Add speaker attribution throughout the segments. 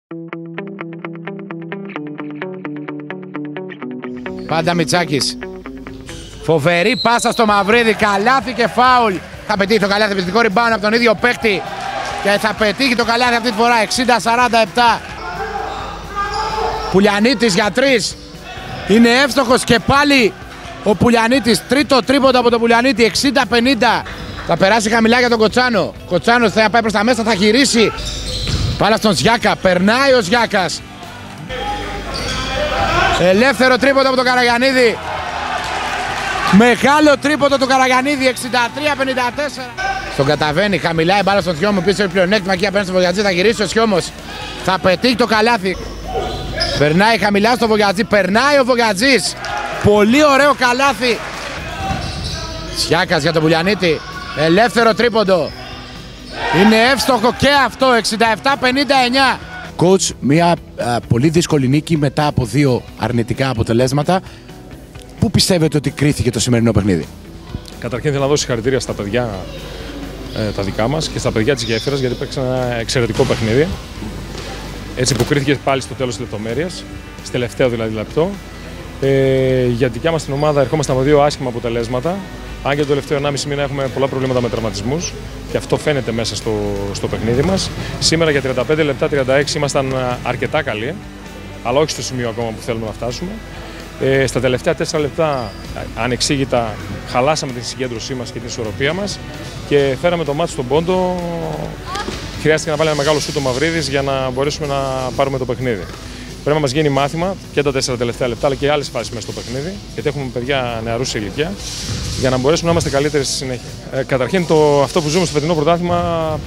Speaker 1: Πάντα Μητσάκης. Φοβερή πάσα στο Μαυρίδη, καλάθι και φάουλ. Θα πετύχει το καλάθι, επιθετικό rebound από τον ίδιο παίκτη. Και θα πετύχει το καλάθι αυτή τη φορά, 60-47. Πουλιανίτης για 3. Είναι εύστοχος και πάλι ο Πουλιανίτης. Τρίτο τρίποντο από τον Πουλιανίτη, 60-50. Θα περάσει χαμηλά για τον Κοτσάνο. Κοτσάνος θα πάει προς τα μέσα, θα γυρίσει. Πάλα στον Ζιάκα, περνάει ο Ζιάκας. Ελεύθερο τρίποντο από τον Καραγιαννίδη. Μεγάλο τρίποντο του Καραγιαννίδη, 63-54. Στον καταβαίνει, χαμηλά η μπάλα στον Θιώμο, πίσω πλεονέκτημα εκεί απέναντι στο Βογιατζή, θα γυρίσει ο Σιώμος. Θα πετύχει το καλάθι. Περνάει χαμηλά στο Βογιατζή, περνάει ο Βογιατζής. Πολύ ωραίο καλάθι. Σιάκας για τον Πουλιανίτη. Ελεύθερο τρίποντο. Είναι εύστοχο και αυτό, 67-59.
Speaker 2: Coach, μια πολύ δύσκολη νίκη μετά από 2 αρνητικά αποτελέσματα. Πού πιστεύετε ότι κρίθηκε το σημερινό παιχνίδι?
Speaker 3: Καταρχήν θέλω να δώσω συγχαρητήρια στα παιδιά τα δικά μας και στα παιδιά της Γέφυρας, γιατί παίξαν ένα εξαιρετικό παιχνίδι. Έτσι που κρίθηκε πάλι στο τέλος της λεπτομέρειας, στη τελευταίο δηλαδή λεπτό. Για τη δικιά μας την ομάδα ερχόμαστε από 2 άσχημα αποτελέσματα. Αν και το τελευταίο 1,5 μήνα έχουμε πολλά προβλήματα με τραυματισμούς και αυτό φαίνεται μέσα στο παιχνίδι μας. Σήμερα για 35 λεπτά, 36 ήμασταν αρκετά καλοί, αλλά όχι στο σημείο ακόμα που θέλουμε να φτάσουμε. Στα τελευταία 4 λεπτά, ανεξήγητα, χαλάσαμε την συγκέντρωσή μας και την ισορροπία μας και φέραμε το μάτι στον πόντο. Χρειάστηκε να βάλει ένα μεγάλο σούτ ο Μαυρίδης για να μπορέσουμε να πάρουμε το παιχνίδι. Πρέπει να μας γίνει μάθημα και τα 4 τελευταία λεπτά, αλλά και άλλες φάσεις μέσα στο παιχνίδι, γιατί έχουμε παιδιά νεαρούς σε ηλικία, για να μπορέσουμε να είμαστε καλύτεροι στη συνέχεια. Καταρχήν, αυτό που ζούμε στο φετινό πρωτάθλημα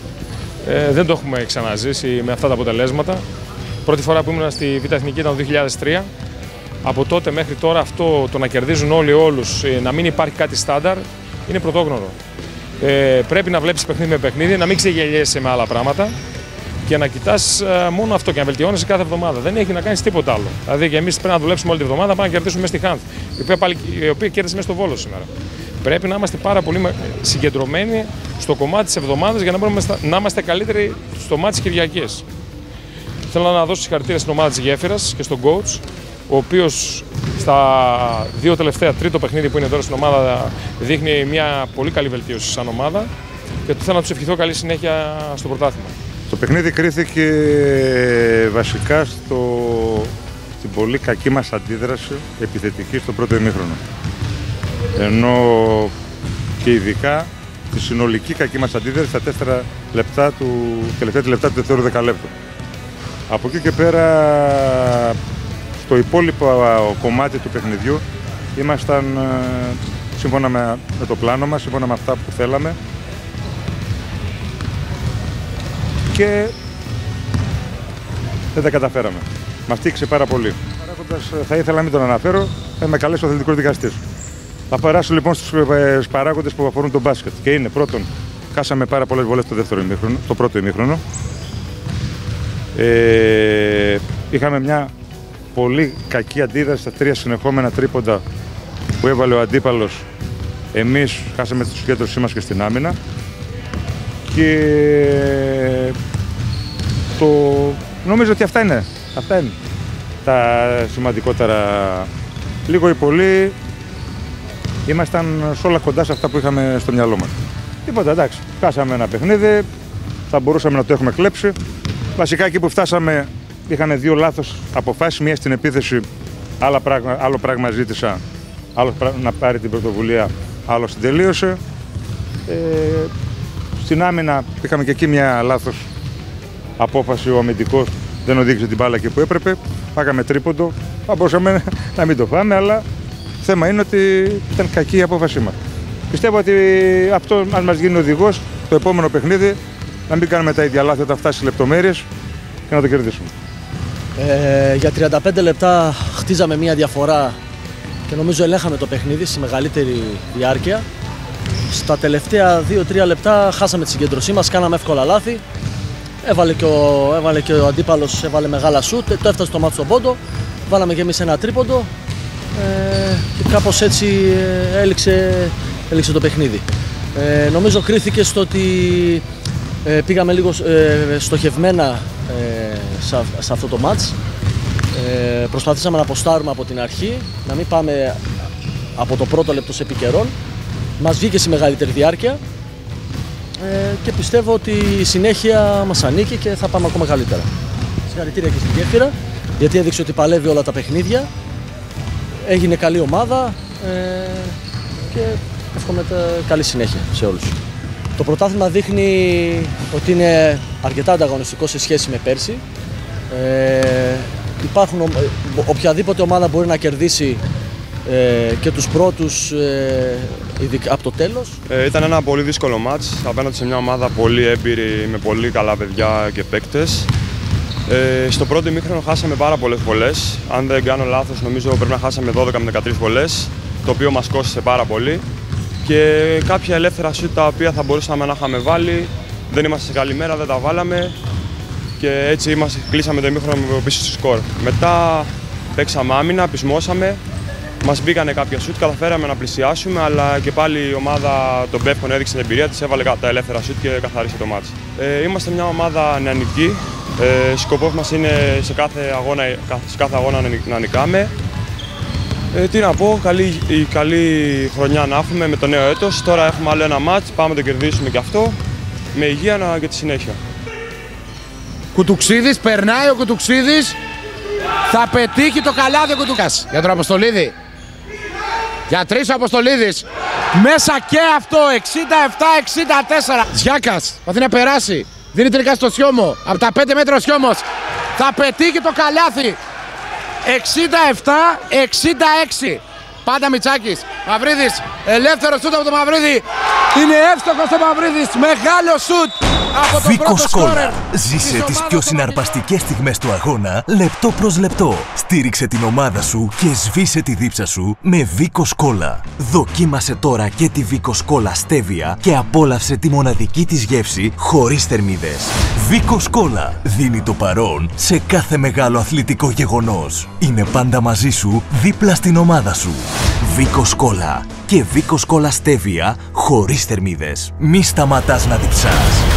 Speaker 3: δεν το έχουμε ξαναζήσει με αυτά τα αποτελέσματα. Πρώτη φορά που ήμουν στη Β' Εθνική ήταν το 2003. Από τότε μέχρι τώρα αυτό το να κερδίζουν όλοι όλους, να μην υπάρχει κάτι στάνταρ, είναι πρωτόγνωρο. Πρέπει να βλέπεις παιχνίδι με παιχνίδι, να μην ξεγελιέσαι με άλλα πράγματα και να κοιτάς μόνο αυτό και να βελτιώνεσαι κάθε εβδομάδα. Δεν έχει να κάνεις τίποτα άλλο. Δηλαδή και εμείς πρέπει να δουλέψουμε όλη τη εβδομάδα, πάμε να κερδίσουμε μέσα στη Χάνθ, η οποία κέρδισε μέσα στο Βόλο σήμερα. Πρέπει να είμαστε πάρα πολύ συγκεντρωμένοι στο κομμάτι της εβδομάδας για να μπορούμε να είμαστε καλύτεροι στο μάτι της Κυριακής. Θέλω να δώσω συγχαρητήρια στην ομάδα της Γέφυρας και στον coach, ο οποίος στα 2 τελευταία, τρίτο παιχνίδι που είναι τώρα στην ομάδα, δείχνει μια πολύ καλή βελτίωση σαν ομάδα και θέλω να τους ευχηθώ καλή συνέχεια στο πρωτάθλημα.
Speaker 4: Το παιχνίδι κρίθηκε βασικά στην πολύ κακή μας αντίδραση επιθετική στο πρώτο ημίχρονο. Ενώ και ειδικά τη συνολική κακή μας αντίδραση στα 4 λεπτά τελευταία λεπτά του δεύτερου δεκαλέπτου. Από εκεί και πέρα, στο υπόλοιπο κομμάτι του παιχνιδιού ήμασταν σύμφωνα με το πλάνο μας, σύμφωνα με αυτά που θέλαμε και δεν τα καταφέραμε. Μας τύχησε πάρα πολύ. Θα ήθελα να μην τον αναφέρω, θα με καλέσει ο αθλητικός δικαστής. Θα περάσω λοιπόν στους παράγοντες που αφορούν τον μπάσκετ. Και είναι πρώτον, χάσαμε πάρα πολλές βολές το πρώτο ημίχρονο. Είχαμε μια πολύ κακή αντίδραση στα 3 συνεχόμενα τρίποντα που έβαλε ο αντίπαλος. Εμείς χάσαμε τη συγκέντρωσή μας και στην άμυνα. Και νομίζω ότι αυτά είναι τα σημαντικότερα. Λίγο ή πολύ ήμασταν σε όλα κοντά σε αυτά που είχαμε στο μυαλό μας. Τίποτα, εντάξει, χάσαμε ένα παιχνίδι, θα μπορούσαμε να το έχουμε κλέψει. Βασικά εκεί που φτάσαμε είχαν 2 λάθος αποφάσεις, μία στην επίθεση, άλλο πράγμα ζήτησα, άλλο να πάρει την πρωτοβουλία, άλλο στην τελείωσε. Στην άμυνα είχαμε και εκεί μια λάθος απόφαση, ο αμυντικός δεν οδήγησε την μπάλα εκεί που έπρεπε, φάγαμε τρίποντο, θα μπορούσαμε να μην το φάμε, αλλά θέμα είναι ότι ήταν κακή η απόφασή μας. Πιστεύω ότι αυτό, αν μας γίνει οδηγός, το επόμενο παιχνίδι, να μην κάνουμε τα ίδια λάθη όταν φτάσει στις λεπτομέρειες και να το κερδίσουμε.
Speaker 5: Για 35 λεπτά χτίζαμε μια διαφορά και νομίζω ελέγχαμε το παιχνίδι στη μεγαλύτερη διάρκεια. Στα τελευταία 2-3 λεπτά χάσαμε τη συγκέντρωσή μας, κάναμε εύκολα λάθη. Έβαλε και ο αντίπαλος, έβαλε μεγάλα σούτ, το έφτασε το μάτι στον πόντο. Βάλαμε και εμείς ένα τρίποντο και κάπως έτσι έληξε το παιχνίδι. Νομίζω κρίθηκε στο ότι πήγαμε λίγο στοχευμένα σε αυτό το μάτς. Προσπαθήσαμε να αποστάρουμε από την αρχή, να μην πάμε από το πρώτο λεπτό σε επικαιρών. Μας βγήκε στη μεγαλύτερη διάρκεια και πιστεύω ότι η συνέχεια μας ανήκει και θα πάμε ακόμα καλύτερα. Συγχαρητήρια και στην Γέφυρα, γιατί έδειξε ότι παλεύει όλα τα παιχνίδια. Έγινε καλή ομάδα και εύχομαι καλή συνέχεια σε όλους. Το πρωτάθλημα δείχνει ότι είναι αρκετά ανταγωνιστικό σε σχέση με πέρσι. Οποιαδήποτε ομάδα μπορεί να κερδίσει και τους πρώτους από το τέλος.
Speaker 6: Ήταν ένα πολύ δύσκολο μάτς απέναντι σε μια ομάδα πολύ έμπειρη με πολύ καλά παιδιά και παίκτες. Στο πρώτο ημίχρονο χάσαμε πάρα πολλές βολές. Αν δεν κάνω λάθος, νομίζω πρέπει να χάσαμε 12 με 13 βολές, το οποίο μας κόστησε πάρα πολύ. Και κάποια ελεύθερα σουτ τα οποία θα μπορούσαμε να είχαμε βάλει, δεν είμαστε σε καλή μέρα, δεν τα βάλαμε και έτσι κλείσαμε το ημίχρονο πίσω στο σκορ. Μετά παίξαμε άμυνα, πεισμώσαμε, μας μπήκανε κάποια σουτ, καταφέραμε να πλησιάσουμε, αλλά και πάλι η ομάδα των Πεύκων έδειξε την εμπειρία της, έβαλε τα ελεύθερα σουτ και καθάρισε το μάτς. Είμαστε μια ομάδα νεανική, σκοπός μας είναι σε κάθε αγώνα να νικάμε. Τι να πω, καλή χρονιά να έχουμε με το νέο έτος. Τώρα έχουμε άλλο ένα μάτς, πάμε να το κερδίσουμε και αυτό, με υγεία και τη συνέχεια.
Speaker 1: Κουτουξίδης, περνάει ο Κουτουξίδης, θα πετύχει το καλάδι ο Κουτουξίδης. Για τον Αποστολίδη, για τρεις ο Αποστολίδης, μέσα και αυτό, 67-64. Ζιάκας, παθεί να περάσει, δίνει τελικά στο Σιώμο, από τα 5 μέτρα ο Σιώμος, θα πετύχει το καλάθι. 67-66. Πάντα Μητσάκης. Μαυρίδης. Ελεύθερο σούτ από το Μαυρίδη. Είναι εύστοχος ο Μαυρίδης. Μεγάλο σούτ από τον
Speaker 7: Βίκο
Speaker 1: πρώτο σκόρερ.
Speaker 7: Σκόλα. Ζήσε τις πιο συναρπαστικές στιγμές του αγώνα λεπτό προς λεπτό. Στήριξε την ομάδα σου και σβήσε τη δίψα σου με Βίκο Σκόλα. Δοκίμασε τώρα και τη Βίκο Σκόλα Στέβια και απόλαυσε τη μοναδική της γεύση χωρίς θερμίδες. Βίκο Σκόλα δίνει το παρόν σε κάθε μεγάλο αθλητικό γεγονός. Είναι πάντα μαζί σου, δίπλα στην ομάδα σου. Βίκο Σκόλα και Βίκο Σκόλα Στέβια χωρίς θερμίδες. Μη σταματάς να διψάς.